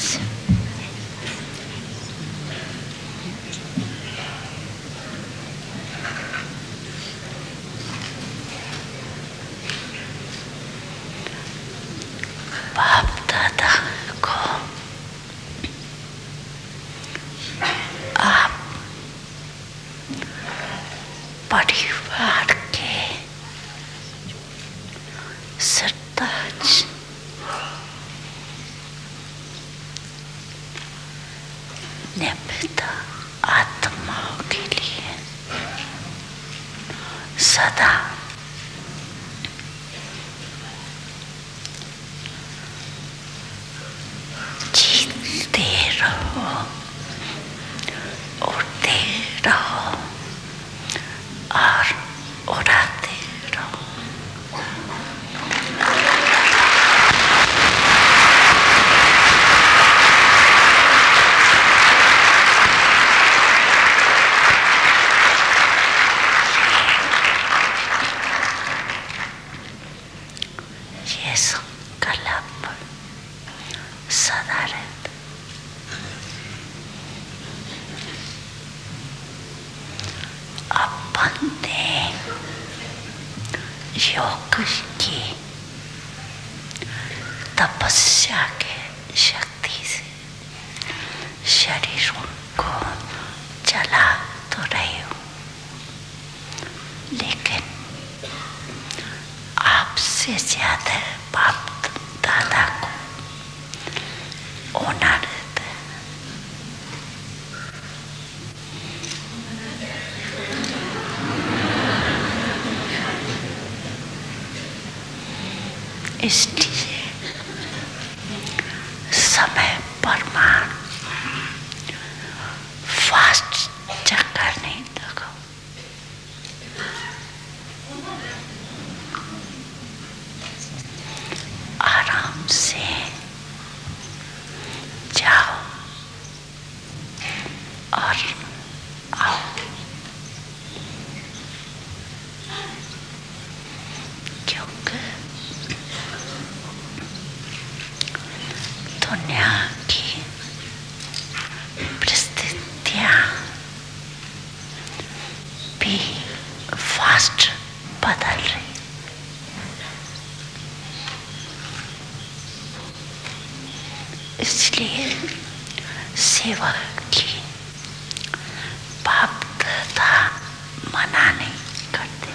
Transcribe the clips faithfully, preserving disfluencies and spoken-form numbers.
से। बाप दादा को आप परिवार के सरताज निमित्त आत्माओं के लिए सदा जीते रहो, उड़ते रहो और उड़ाते रहो। ये संकल्प सदा रहता। अपन ने योग की तपस्या के शक्ति से शरीर को चला तो रहे हो, लेकिन आपसे ज्यादा बाप दादा को होना रहता है। इसलिए समय प्रमाण फास्ट चक्कर नहीं लगो। आराम से जाओ और आओ। क्योंकि दुनिया की परिस्थितियाँ भी फास्ट बदल रही। इसलिए सेवा की बाप दादा मना नहीं करते,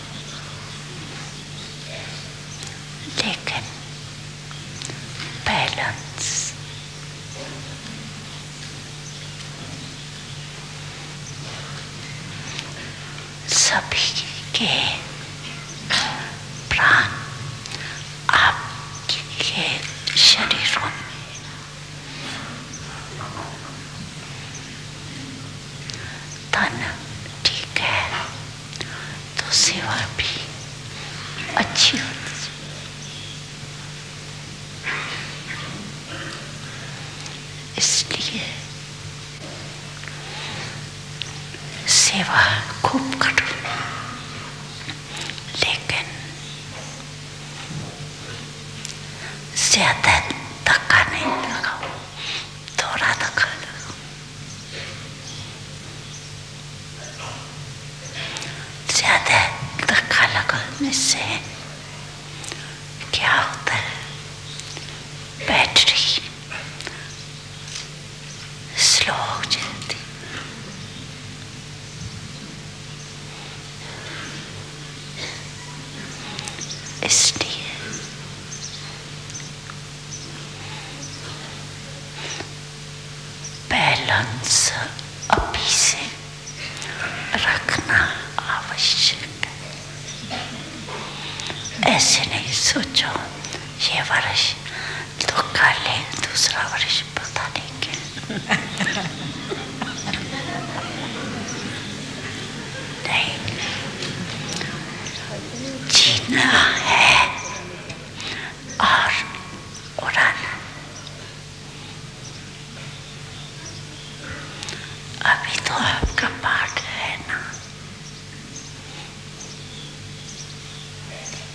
लेकिन बैलेंस सभी के प्राण आपके शरीरों में तन ठीक है तो सेवा भी अच्छी होती है। इसलिए सेवा खूब करो, लेकिन ज्यादा धक्का नहीं लगाओ, थोड़ा धक्का लगाओ। ज्यादा धक्का लगाने से क्या होता है, बैटरी स्लो हो जाती। इसलिए बैलेंस अभी से रखना आवश्यक है। ऐसे नहीं सोचो ये वर्ष तो कर ले, दूसरा वर्ष पता नहीं क्या। नहीं, जीना है और उड़ाना। अभी तो आपका पाठ है ना,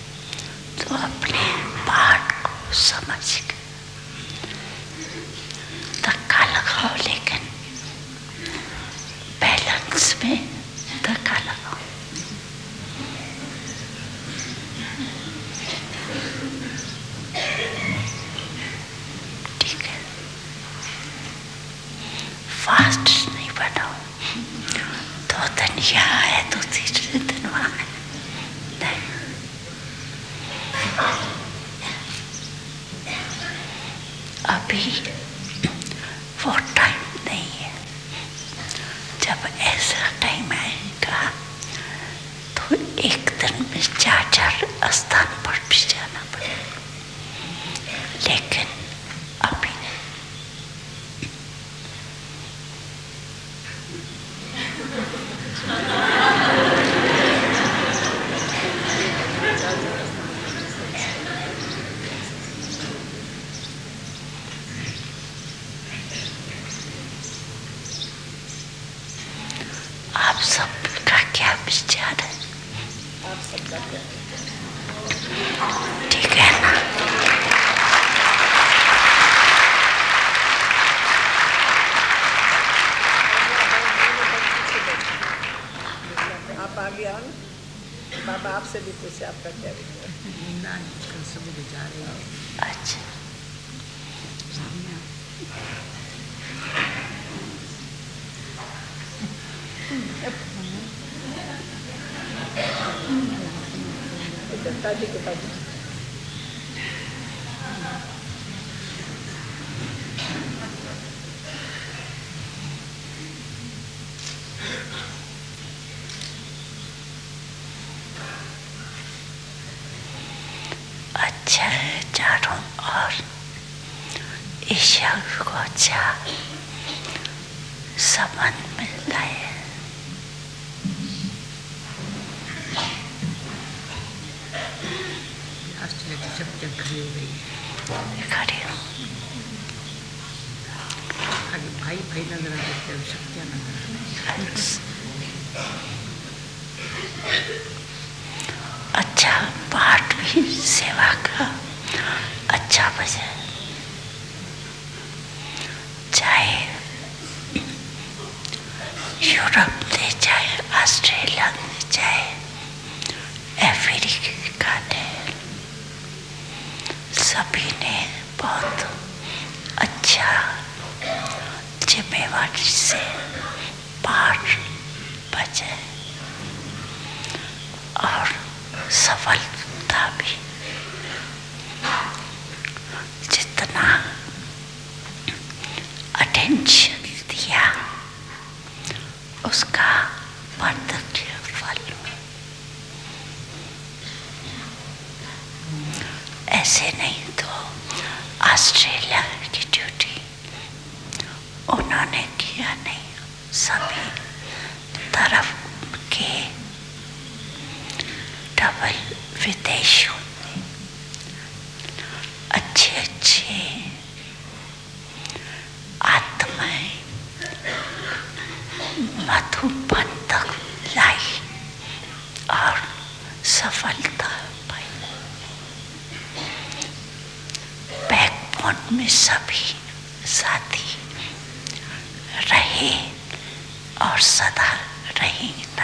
तो अपने पाठ को समझ के यहाँ है तो तीसरे दिन वहाँ है। नहीं, अभी वो टाइम नहीं है। जब ऐसा टाइम आएगा तो एक दिन में चार चार स्थान पर भी जाना पड़ेगा, लेकिन अभी नहीं। आप सबका क्या विचार है? आप सबका क्या? ठीक है ना? आप आगे आओ ना, बाबा आपसे भी पूछे आपका क्या विचार? ना कल सब जा रहे हैं। अच्छा, दत्ता जी के पास अच्छा है चारों और ईश्वर को अच्छा संबंध मिल रहा है। सब जग खड़ी हो गई, खड़ी हूँ। आगे भाई भाई नजर आ रहे थे, शक्तियाँ नजर आ रही। अच्छा पाठ भी सेवा का अच्छा वजह, चाहे यूरोप ले, चाहे ऑस्ट्रेलिया ले, चाहे अफ्रीका ले, सभी ने बहुत अच्छा जिम्मेवारी से पाठ बजाए और सफलता भी। जितना अटेंशन दिया उसका प्रत्यक्ष फल। ऐसे नहीं तो ऑस्ट्रेलिया की ड्यूटी उन्होंने किया नहीं, सभी तरफ के डबल विदेशों में अच्छे अच्छे आत्माएं मधुबन तक लाई और सफलता पाई। बैकबोन में सभी साथी रहे और सदा रहेंगे।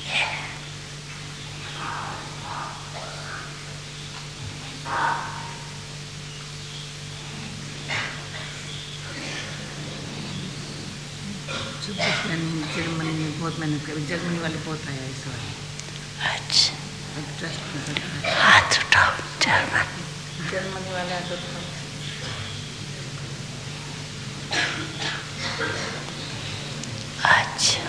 जर्मनी में बहुत मेहनत करी, जर्मनी वाले बहुत आया इस बार। अच्छा, ट्रस्ट में करता है। हाथ उठाओ। जर्मन जर्मनी वाला तो अच्छा,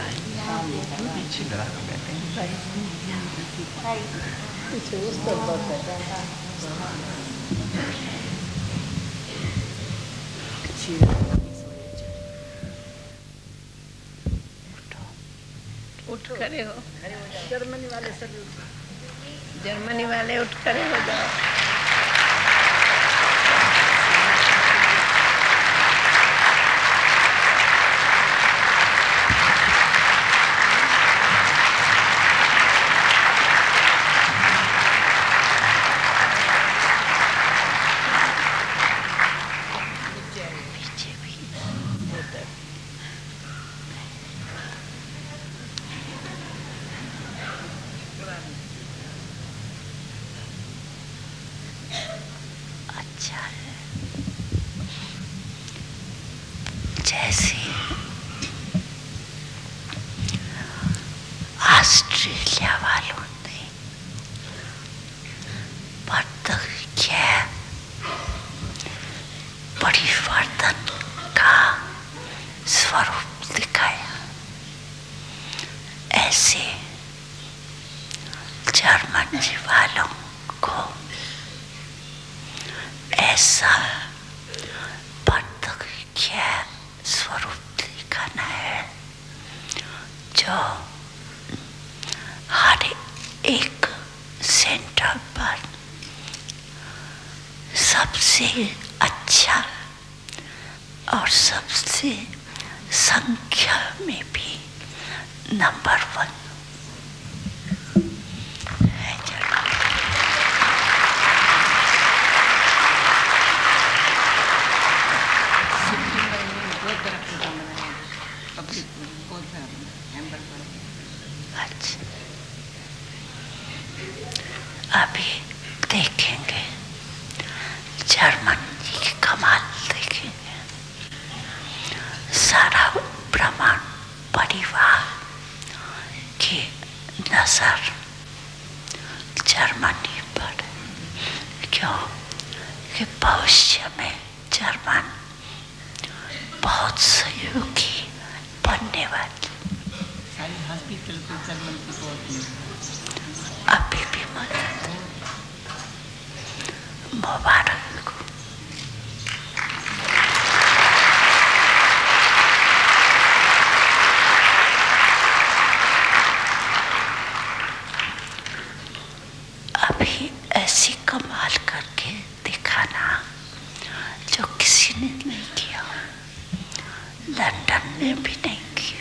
पीछे उस तरफ बहुत है। उठ खड़े हो, जर्मनी वाले सभी जर्मनी वाले उठ खड़े हो जाओ। अच्छा है। जैसे स्वरूप दिखाया। ऐसे जर्मनी वालों को ऐसा क्या स्वरूप दिखाना है जो हर एक सेंटर पर सबसे अच्छा और सबसे संख्या में भी नंबर वन है। अच्छा, अभी देखेंगे जर्मनी की कमाल देखेंगे। सारा ब्रह्मांड परिवार की नजर जर्मनी पर, क्यों कि भविष्य में जर्मन बहुत सहयोगी बनने वाली। सारी हॉस्पिटल को जर्मन की बहुत अभी भी मदद मुबारक को। अभी ऐसी कमाल करके दिखाना जो किसी ने नहीं किया, लंदन ने भी नहीं किया।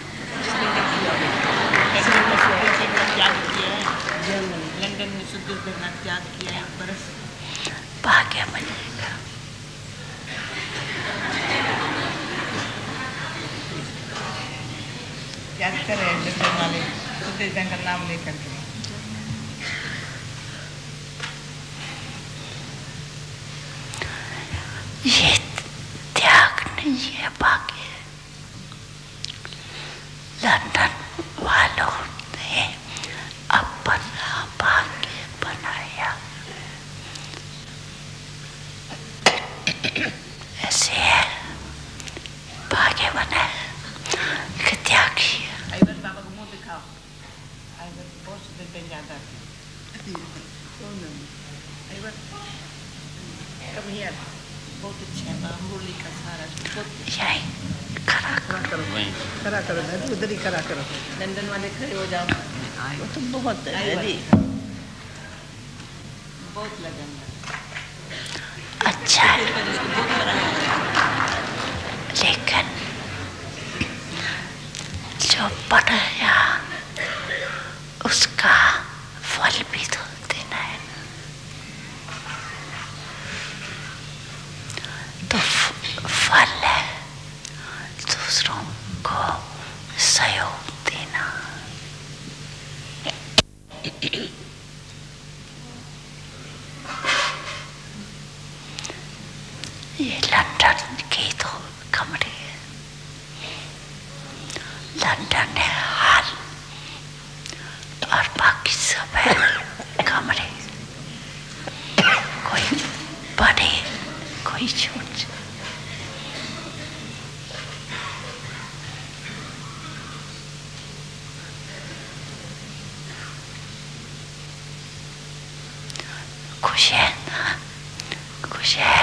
लंदन में शुद्ध करना त्याग किया है, बरस भाग्य मिलेगा। त्याग करे लंदन वाले शुद्ध का नाम लेकर के। ये त्याग नहीं है, भाग्य। लंदन वालों ने अपना भाग्य बनाया। ऐसे है भाग्य बना कि त्याग किया। आइवर बाबा को मुंह दिखाओ। आइवर बहुत सुंदर बन जाता है। आइवर कम हियर बहुत अच्छा है। मुरली का सारा यही खड़ा करो, खड़ा करो दादी, उधर ही खड़ा करो। लंदन वाले खड़े हो जाओ। वो तो बहुत है दादी, बहुत लगन है। अच्छा है, लेकिन जो पढ़ाया उसका फल भी तो देना है। तो फल है दूसरों को सहयोग देना। ये लंदन के तो कमरे हैं, लंदन है हाल और बाकी सब है कमरे। कोई बड़े कोई छोटे। खुश है ना, खुश है।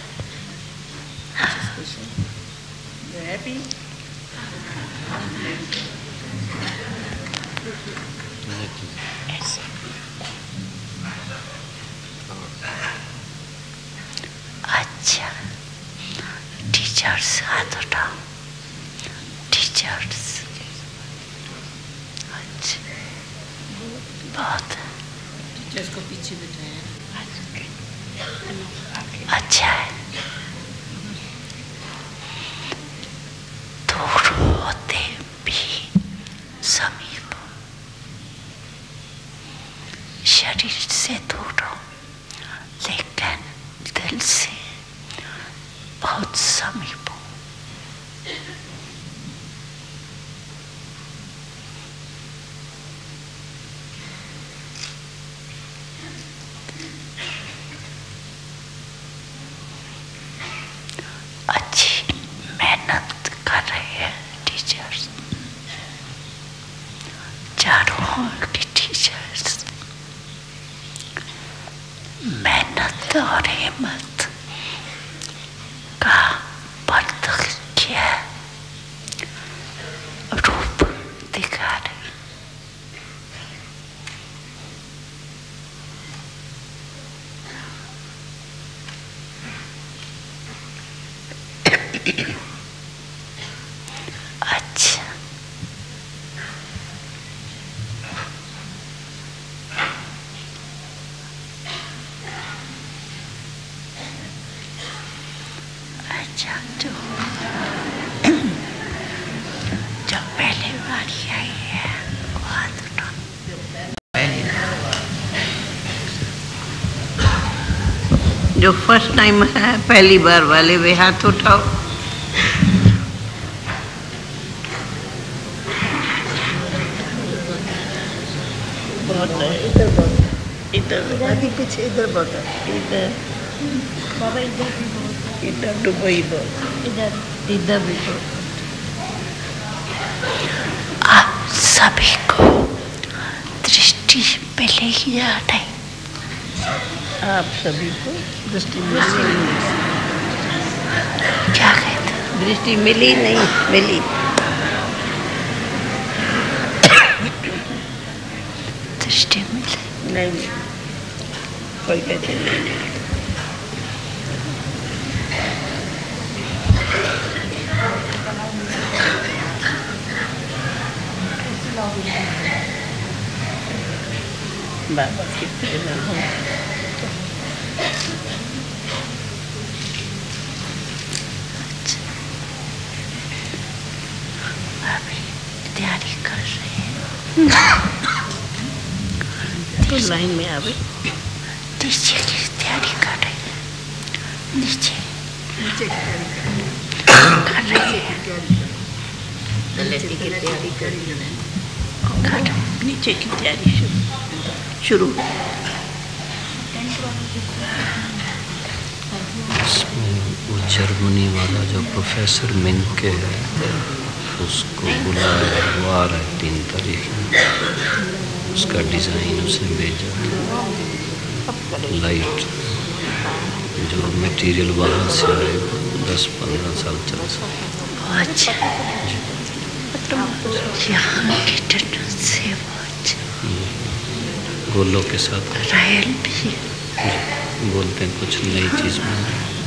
हैप्पी ऐसे अच्छा, टीचर्स हाथ उठाओ, टीचर्स। अच्छा, बहुत टीचर्स को पीछे बिठाया। अच्छा है। दूर होते भी समीप, शरीर से दूर हो लेकिन दिल से बहुत समीप हो। अच्छा, अच्छा जो जो पहले बारी आई है वो हाथ उठाओ। जो फर्स्ट टाइम है पहली बार वाले वे हाथ उठाओ। बहुत है, इधर बहुत, इधर आगे पीछे, इधर बहुत है, इधर बाबा, इधर भी बहुत, इधर दुबई बहुत, इधर इधर भी बहुत। आप सभी को दृष्टि मिलेगी या नहीं? आप सभी को दृष्टि मिली नहीं। क्या कहते? दृष्टि मिली नहीं, मिली दृष्टि मिले नहीं, कोई कहते नहीं। बाबा की प्रेरणा हो। अभी तैयारी कर रहे हैं तो लाइन में आवे। नीचे की तैयारी कर रहे हैं, नीचे नीचे की कर रहे हैं, तैयारी की तैयारी करी कर नीचे की तैयारी शुरू शुरू। वो जर्मनी वाला जो प्रोफेसर मिनके है उसको बुलाया, वो आ रहा है तीन तारीख में। उसका डिज़ाइन उसने भेजा, लाइट जो मटेरियल वहाँ से आएगा, दस पंद्रह साल चल सकता। अच्छा, यहाँ की टन से गोलों के साथ रायल भी बोलते हैं कुछ नई चीज़ में,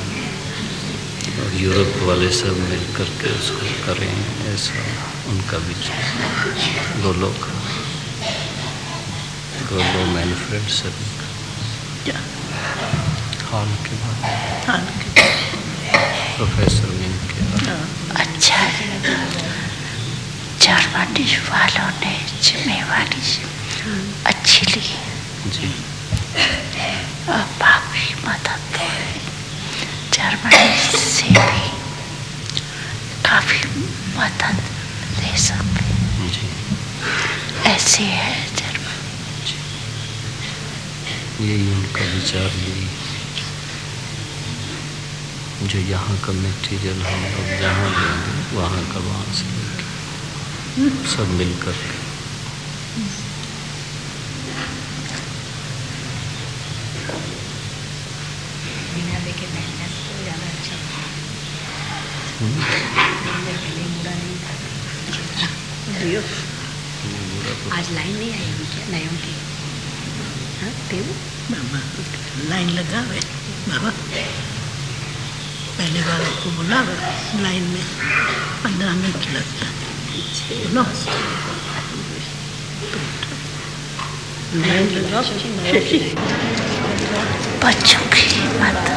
और यूरोप वाले सब मिल करके उसको करें, ऐसा उनका विचार। गोलों का, गोलो मैनफ्रेड सभी हॉल के बाद हाँ के प्रोफेसर मिनके। अच्छा है। जर्मनी वालों ने जिम्मेवारी अच्छी ली जी, और बाकी मदद जर्मनी से भी काफ़ी मदद ले सकते जी, ऐसे है जर्मनी। यही उनका विचार, यही जो यहाँ का मटेरियल हम लोग जहाँ लेंगे वहाँ का वहाँ से लेंगे, सब मिल कर के। बिना देखे मेहनत तो ज़्यादा अच्छा दियो। आज लाइन नहीं आएगी क्या नयों की? हाँ देव बाबा लाइन लगावे, बाबा पहले बार आपको बुलावे, लाइन में पंद्रह मिनट लगता है। सुनो लाइन लगाओ। बच्चों की हिम्मत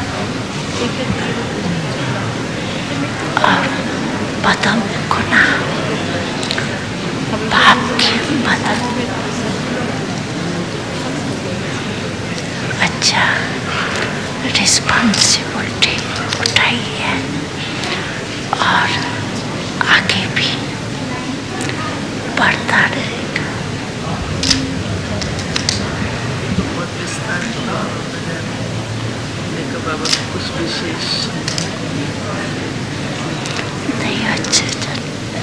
और पदम गुना बाप की हिम्मत। अच्छा रिस्पॉन्सिबिलिटी उठाई है और आगे भी बढ़ता रहेगा। बहुत विस्तार बाबा कुछ विशेष नहीं। अच्छा चल,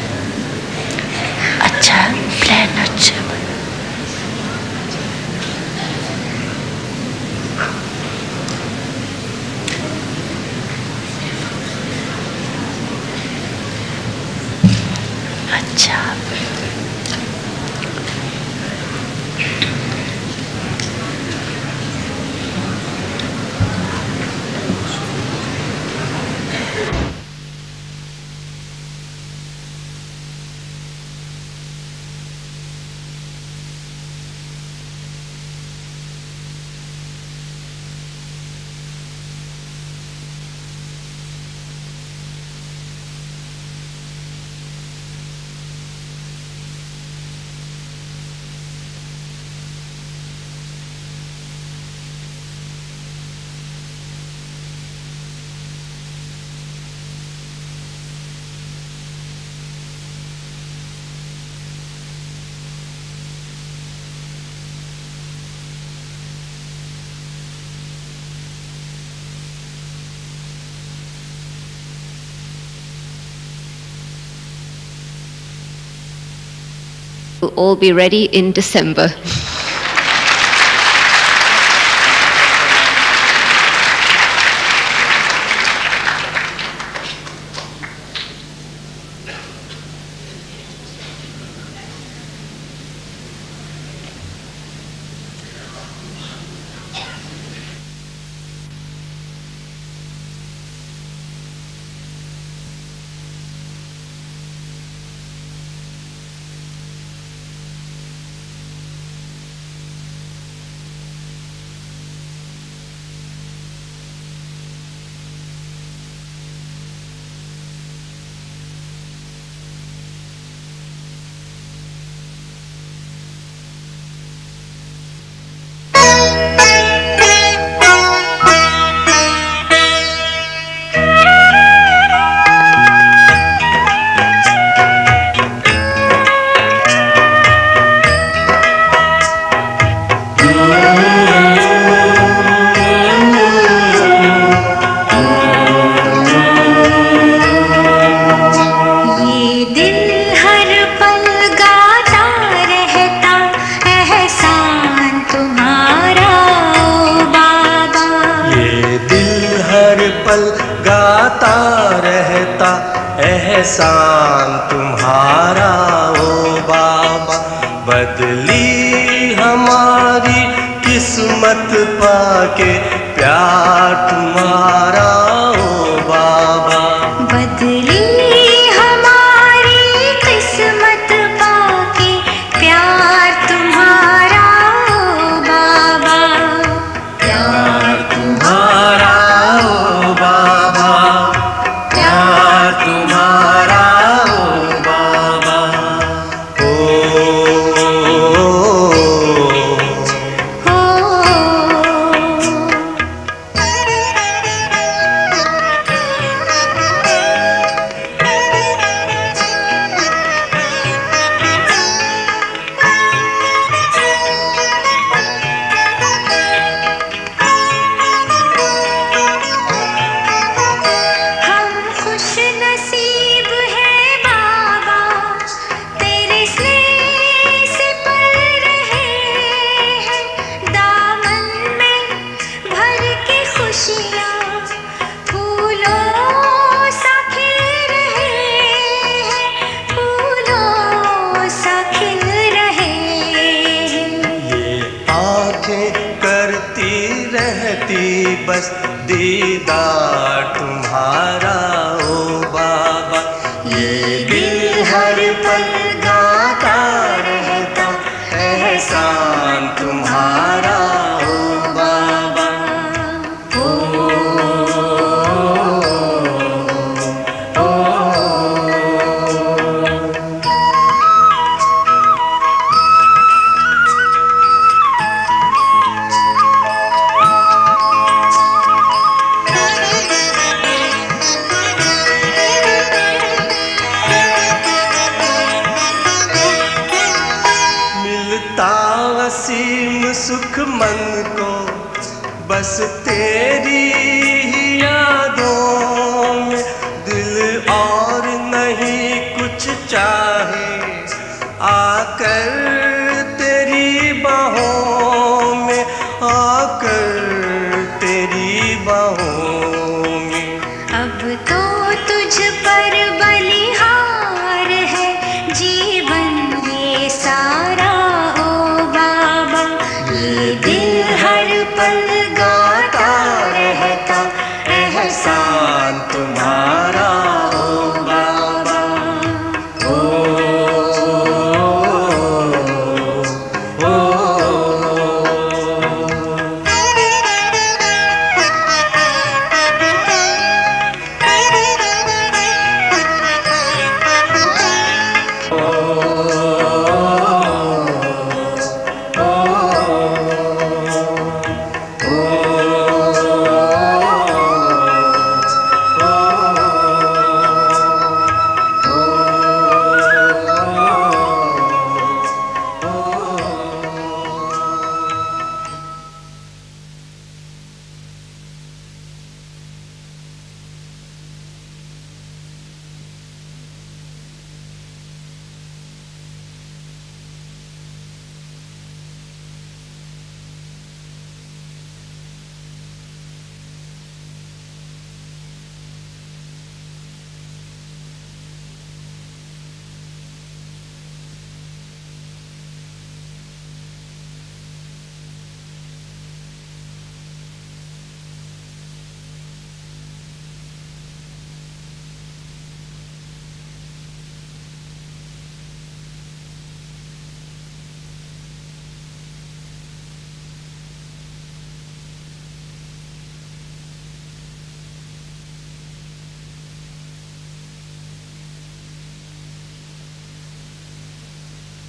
अच्छा प्लान अच्छा बना। अच्छा We'll all be ready in December. एहसान तुम्हारा ओ बाबा, बदली हमारी किस्मत पाके प्यार तुम्हारा ओ बाबा, बदली हमारी किस्मत पाके प्यार तुम्हारा ओ बाबा, प्यार तुम्हारा ओ बाबा, प्यार तुम्हारा ओ बाबा। ओ, हम खुश नसीब है बाबा, तेरे स्नेह से पल रहे हैं, दामन में भर के खुशियाँ फूलों सा खिल रहे हैं, फूलों सा खिल रहे हैं। ये आंखें करती रहती बस दीदार तुम्हारा ओ बाबा, ये दिल हर पल गाता रहता एहसान तुम्हारा ओ बाबा। ओ, ओ, मिलता असीम सुख मन को बस तेरी ही यादों में, दिल और नहीं कुछ चाहे आकर तेरी बाहों में, आकर तेरी बाहों में। अब तो तुझ पर बलिहार है जीवन ये सारा ओ बाबा, ये दिल हर पल गाता रहता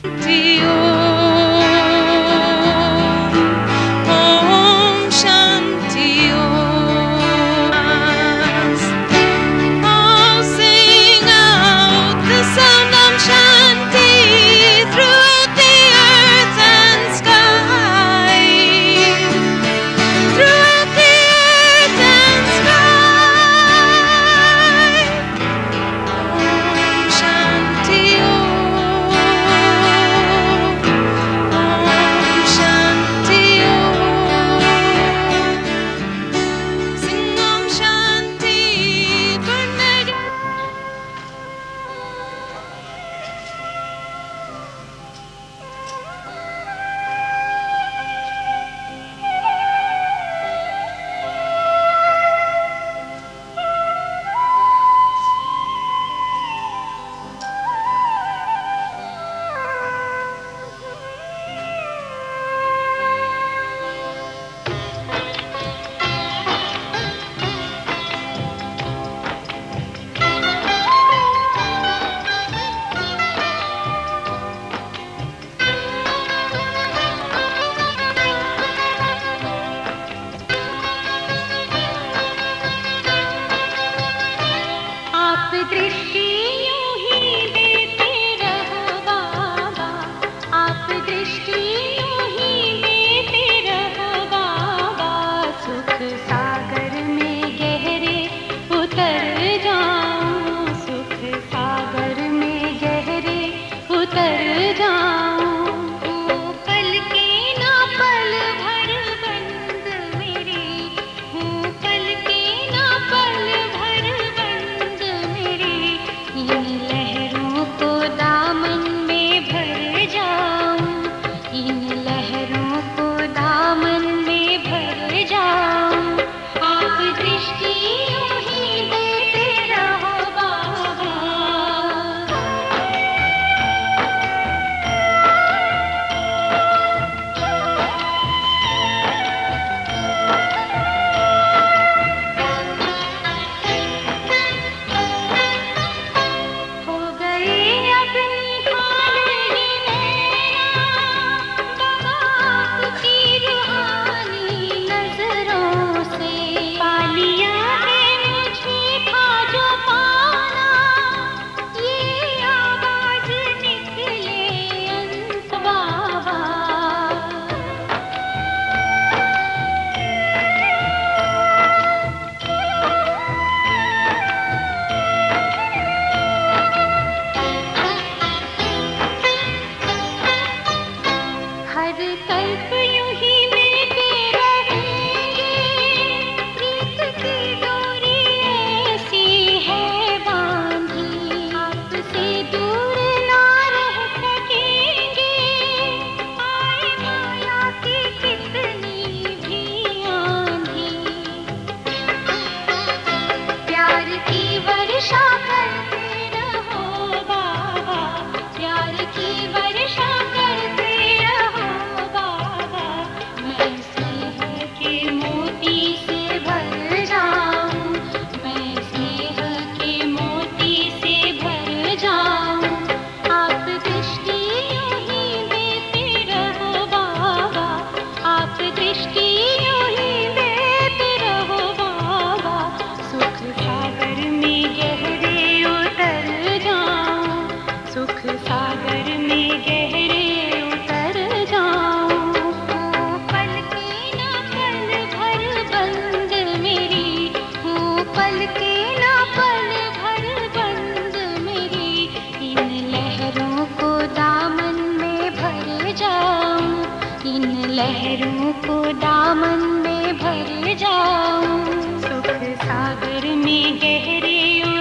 लहरों को दामन में भर जाऊं, सुख सागर में गहरे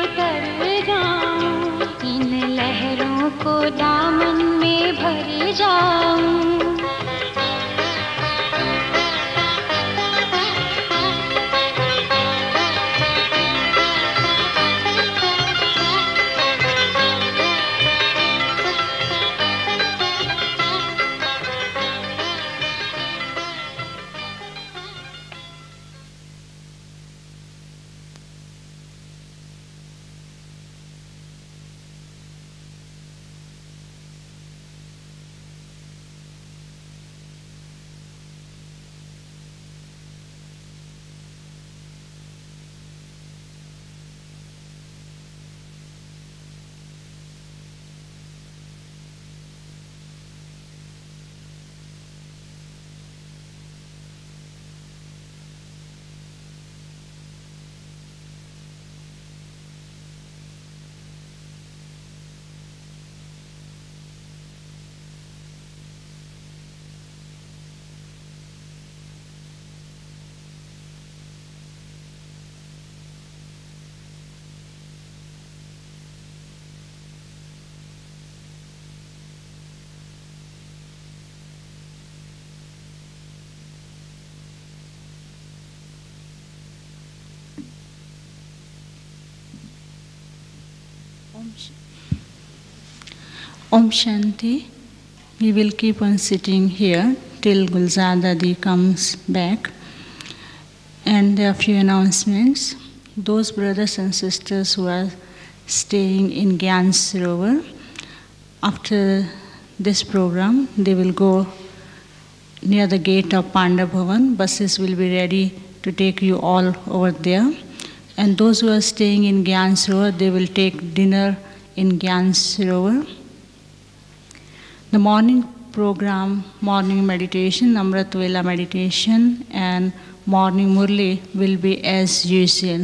उतर जाऊं, इन लहरों को दामन में भर जाऊं। Om Shanti. We will keep on sitting here till Gulzar Dadi comes back. And there are a few announcements. Those brothers and sisters who are staying in Gyan Sarovar, after this program, they will go near the gate of Panda Bhavan. Buses will be ready to take you all over there. And those who are staying in Gyan Sarovar, they will take dinner in Gyan Sarovar. The morning program, morning meditation, Amrit Vela meditation, and morning Murli will be as usual.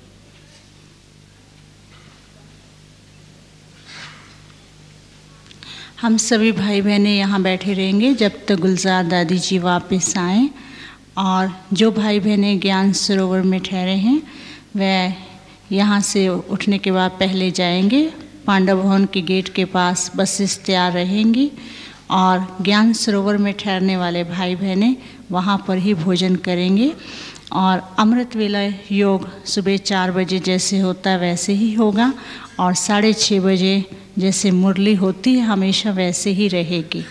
हम सभी भाई बहनें यहाँ बैठे रहेंगे जब तक गुलजार दादी जी वापस आएँ, और जो भाई बहनें ज्ञान सरोवर में ठहरे हैं वह यहाँ से उठने के बाद पहले जाएंगे। पांडव भवन के गेट के पास बसेस तैयार रहेंगी और ज्ञान सरोवर में ठहरने वाले भाई बहनें वहाँ पर ही भोजन करेंगे। और अमृत वेला योग सुबह चार बजे जैसे होता है वैसे ही होगा, और साढ़े छः बजे जैसे मुरली होती है हमेशा वैसे ही रहेगी।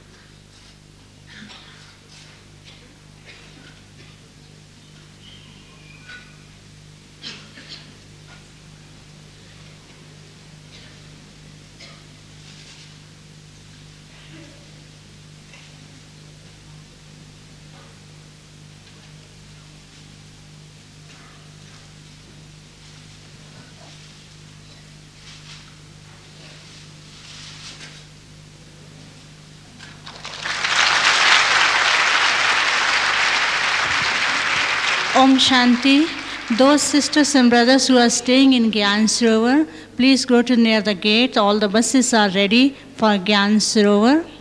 Om Shanti. Those sisters and brothers who are staying in Gyan Sarovar, please go to near the gate. All the buses are ready for Gyan Sarovar.